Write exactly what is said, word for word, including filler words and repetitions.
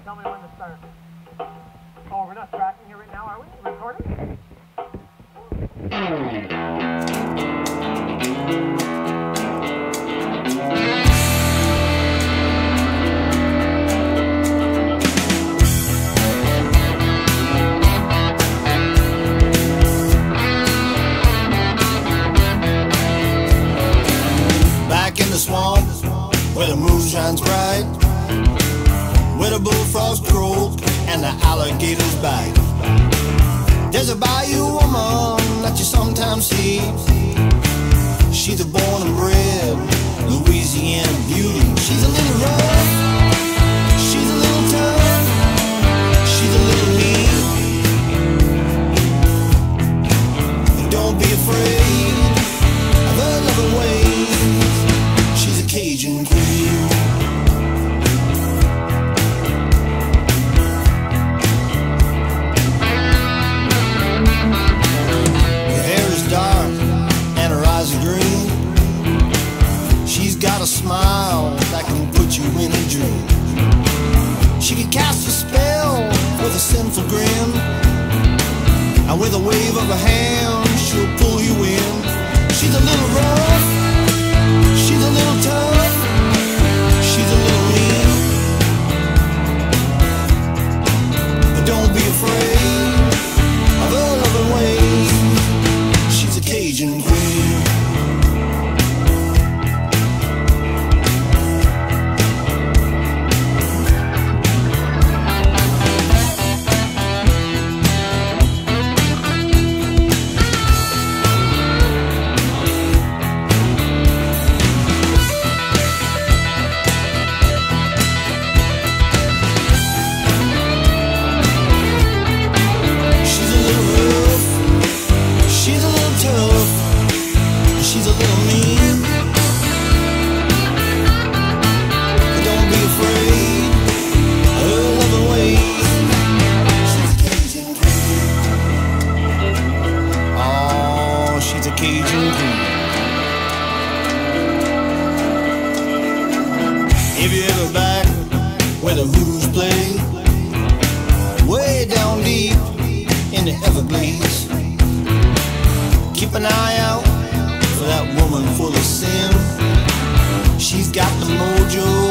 tell me when to start. Oh, we're not tracking here right now, are we? We're recording? Back in the swamp, where the moon shines bright, where the bullfrogs croak and the alligators bite. There's a bayou woman that you sometimes see. She's a born and bred Louisiana beauty. She's a little rough, she's a little tough, she's a little mean. But don't be afraid of her loving ways. She's a Cajun queen. Got a smile that can put you in a dream. She can cast a spell with a sinful grin, and with a wave of a hand she'll pull you in. She's a little rough, she's a little tough, she's a little mean. But don't be afraid of her loving ways. She's a Cajun queen. She's a little mean, but don't be afraid of her loving ways. She's a Cajun queen. Oh, she's a Cajun queen. If you're ever back where the blues play, way down deep in the Everglades, keep an eye out for that woman full of sin. She's got the mojo